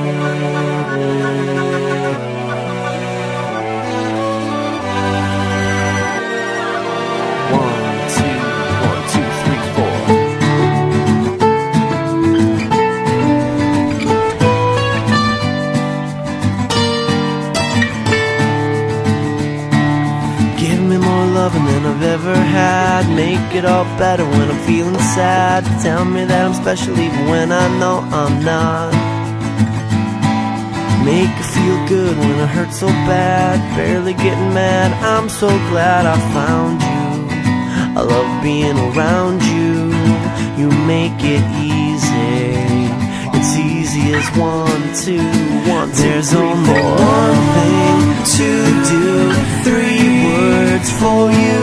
Than I've ever had. Make it all better when I'm feeling sad. Tell me that I'm special even when I know I'm not. Make it feel good when it hurts so bad. Barely getting mad, I'm so glad I found you. I love being around you. You make it easy. It's easy as 1, 2, 1, 2, there's 3, only 4. One thing to do, 3 words for you.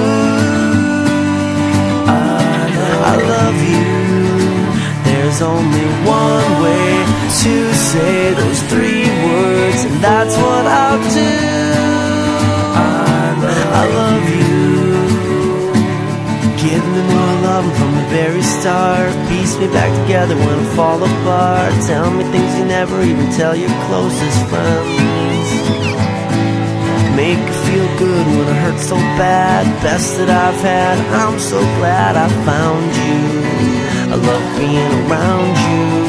I love you. There's only one way to say those 3 words, and that's what I'll do. I love you. Give me more love from the very start. Piece me back together when I fall apart. Tell me things you never even tell your closest friends. Make it feel good when it hurts so bad. Best that I've had, I'm so glad I found you. I love being around you.